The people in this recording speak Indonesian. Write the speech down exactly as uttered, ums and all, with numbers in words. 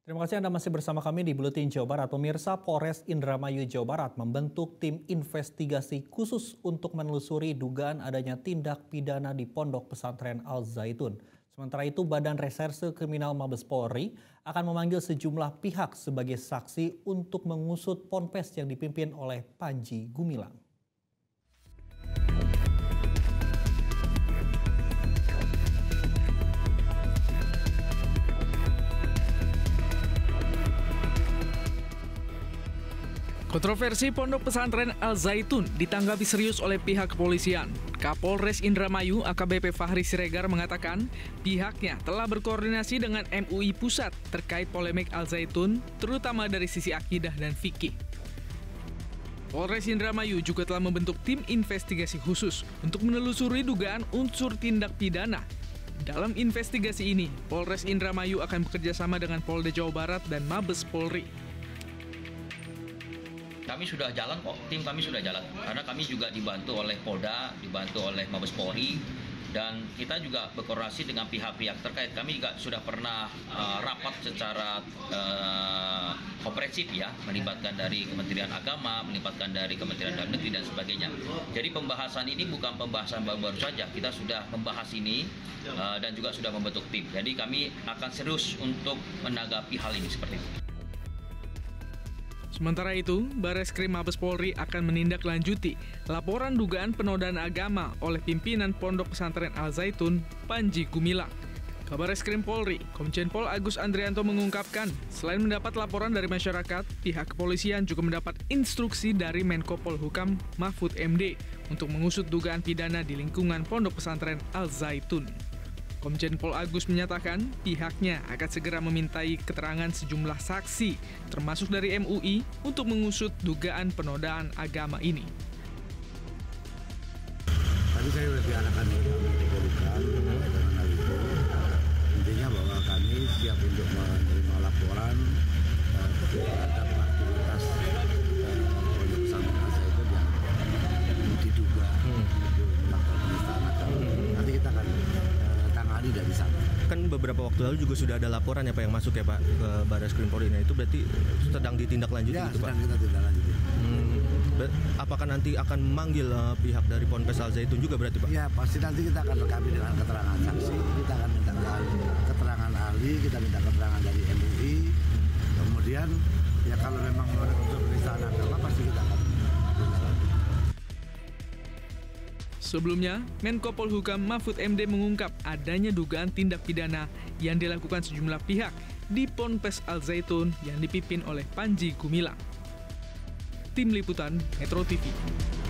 Terima kasih Anda masih bersama kami di Buletin Jawa Barat. Pemirsa, Polres Indramayu Jawa Barat membentuk tim investigasi khusus untuk menelusuri dugaan adanya tindak pidana di Pondok Pesantren Al Zaitun. Sementara itu, Badan Reserse Kriminal Mabes Polri akan memanggil sejumlah pihak sebagai saksi untuk mengusut ponpes yang dipimpin oleh Panji Gumilang. Kontroversi Pondok Pesantren Al Zaitun ditanggapi serius oleh pihak kepolisian. Kapolres Indramayu A K B P Fahri Siregar mengatakan pihaknya telah berkoordinasi dengan M U I Pusat terkait polemik Al Zaitun, terutama dari sisi akidah dan fikih. Polres Indramayu juga telah membentuk tim investigasi khusus untuk menelusuri dugaan unsur tindak pidana. Dalam investigasi ini, Polres Indramayu akan bekerjasama dengan Polda Jawa Barat dan Mabes Polri. Kami sudah jalan kok, tim kami sudah jalan. Karena kami juga dibantu oleh Polda, dibantu oleh Mabes Polri, dan kita juga berkoordinasi dengan pihak-pihak terkait. Kami juga sudah pernah uh, rapat secara uh, komprehensif ya, melibatkan dari Kementerian Agama, melibatkan dari Kementerian Dalam Negeri dan sebagainya. Jadi pembahasan ini bukan pembahasan baru-baru saja, kita sudah membahas ini uh, dan juga sudah membentuk tim. Jadi kami akan serius untuk menanggapi hal ini seperti itu. Sementara itu, Bareskrim Mabes Polri akan menindaklanjuti laporan dugaan penodaan agama oleh pimpinan Pondok Pesantren Al Zaitun, Panji Gumilang. Kabareskrim Polri, Komjen Pol Agus Andrianto mengungkapkan, selain mendapat laporan dari masyarakat, pihak kepolisian juga mendapat instruksi dari Menko Polhukam Mahfud M D untuk mengusut dugaan pidana di lingkungan Pondok Pesantren Al Zaitun. Komjen Pol Agus menyatakan pihaknya akan segera memintai keterangan sejumlah saksi, termasuk dari M U I, untuk mengusut dugaan penodaan agama ini. Tadi saya sudah diarahkan oleh Menko Polhukam dengan hal itu. Intinya bahwa kami siap untuk menerima laporan uh, terhadap aktivitas Pondok Pesantren Al Zaitun yang diduga hmm. itu melakukan penistaan agama. Nanti kita akan dari sana. Kan beberapa waktu lalu juga sudah ada laporan ya Pak yang masuk ya Pak ke Bareskrim Polri. Nah, itu berarti sedang ditindaklanjuti ya, gitu Pak? Ya, sedang kita tindaklanjuti. Hmm. Apakah nanti akan memanggil uh, pihak dari Ponpes Al Zaitun juga berarti Pak? Ya, pasti nanti kita akan lengkapi dengan keterangan saksi. Kita akan minta keterangan ahli, kita minta keterangan dari M U I. Kemudian ya kalau memang unsur penistaan agama pasti kita akan. Sebelumnya, Menko Polhukam Mahfud M D mengungkap adanya dugaan tindak pidana yang dilakukan sejumlah pihak di Ponpes Al Zaitun yang dipimpin oleh Panji Gumilang. Tim Liputan Metro T V.